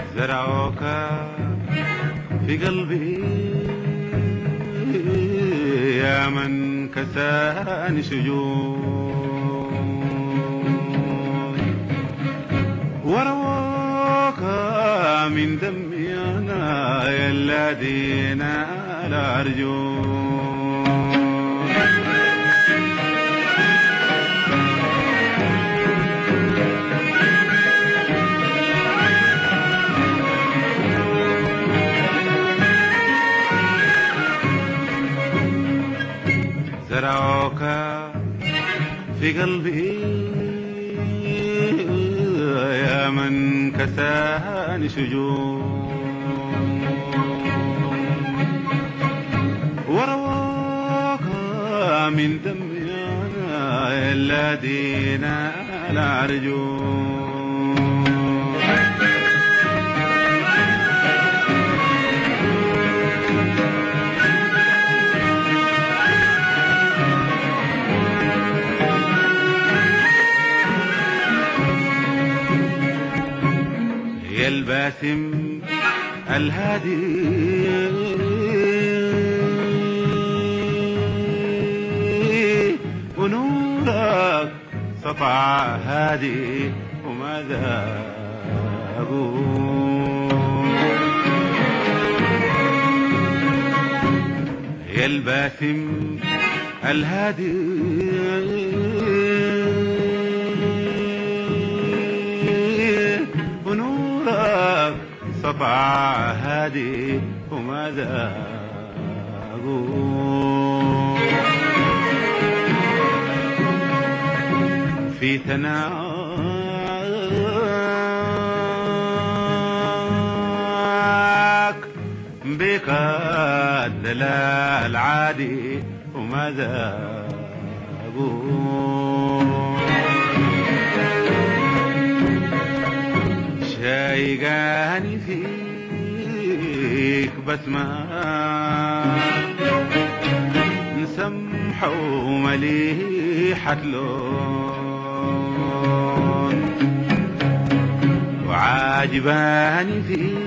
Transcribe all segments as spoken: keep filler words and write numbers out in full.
زرعوك في قلبي يا من كساني شجون، وروك من دمي أنا يا الذين لا أرجون. زرعوك في قلبي يا من كساني شجون، وروك من دمي أنا الذين لا أرجون. يا الباسم الهادي ونورك سطع هادي، وماذا أقول؟ يا الباسم الهادي ونورك سطع هادي، وماذا أقول؟ في ثناك بك الدلال عادي، وماذا أقول؟ شايقاني فيك بسمة نسمحة ومليحة لون، وعاجباني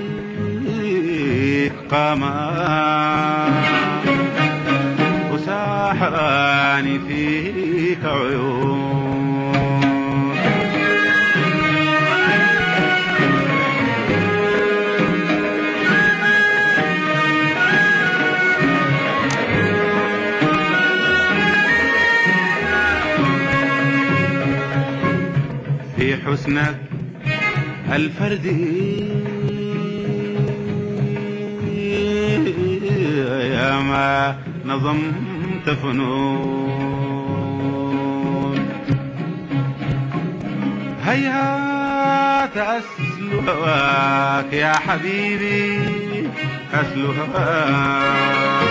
فيك قامة وساحراني فيك عيون. في حسنك الفردي يا ما نظمت فنون، هيهات أسل هواك يا حبيبي، أسل هواك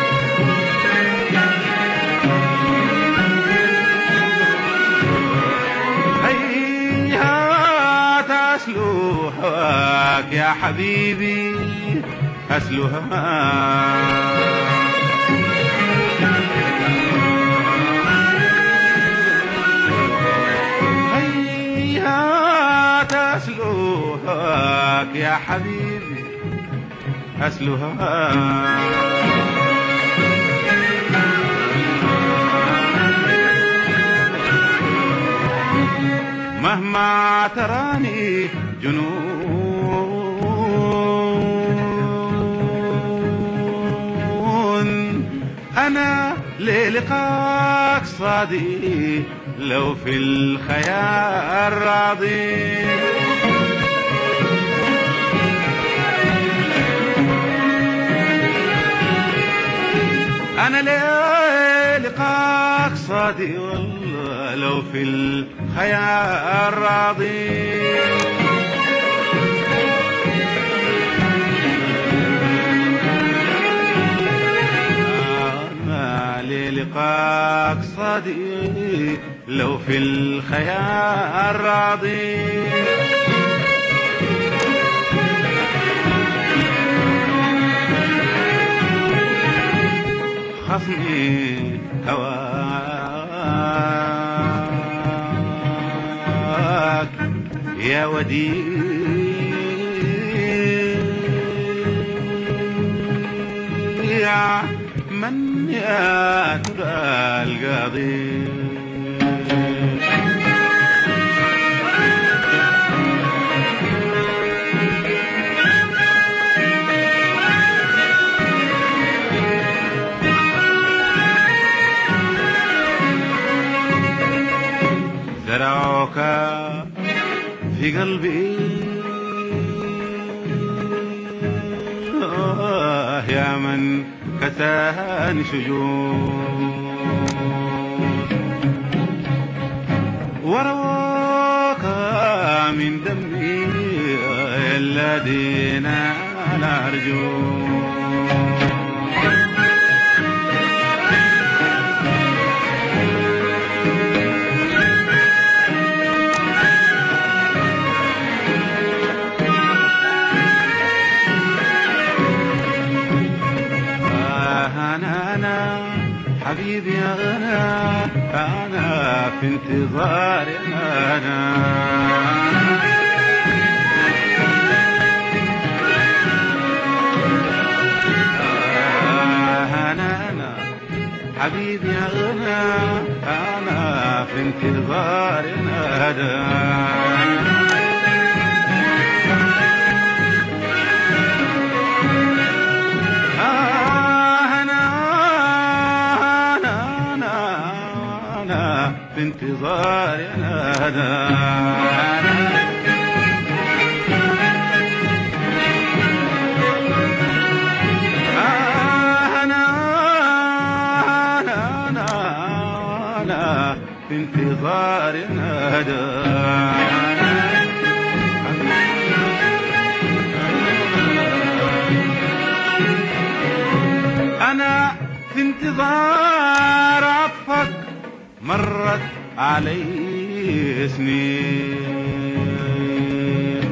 أسلو هواك يا حبيبي، أسلو هواك هيهات أسلو هواك يا حبيبي، أسلو هواك مهما تراني جنون، أنا للقاك صادي لو في الخيال راضي. أنا للقاك صادي والله لو في الخيال راضي. أنا للقاك صادي لو في الخيال راضي. خصمي هواك يا وديع من يا ترى القاضي زرعوك في قلبي آه يا من كساني شجون وروك من دمي الذين لا أرجو حبيبي أنا أنا في انتظار أنا أنا أنا حبيبي أنا أنا في انتظار أنا في انتظار أنا أنا في انتظار أنا في انتظار عطفك مرت علي سنين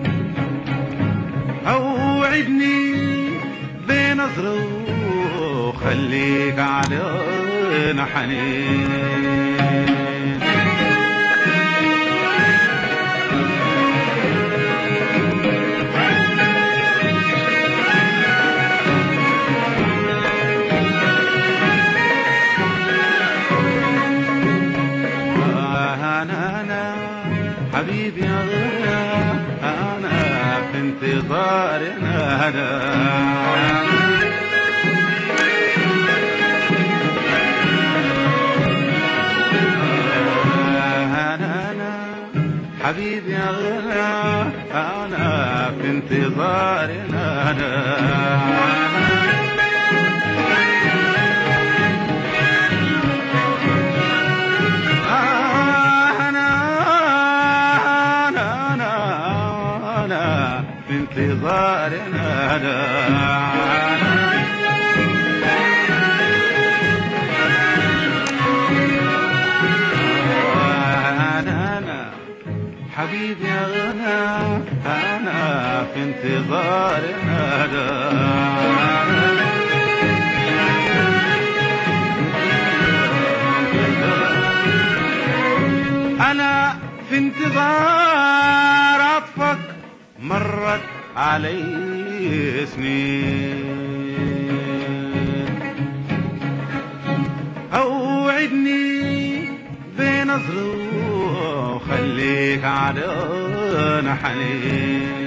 أوعدني بنظرة وخليك علينا حنين حبيبي أنا أنا في انتظار أنا أنا أنا حبيبي أنا أنا في انتظار أنا في انتظار أنا أنا حبيبي أنا أنا في انتظار أنا أنا في انتظار عطفك مرت علي سنين أوعدني بنظرة وخليك علينا حنين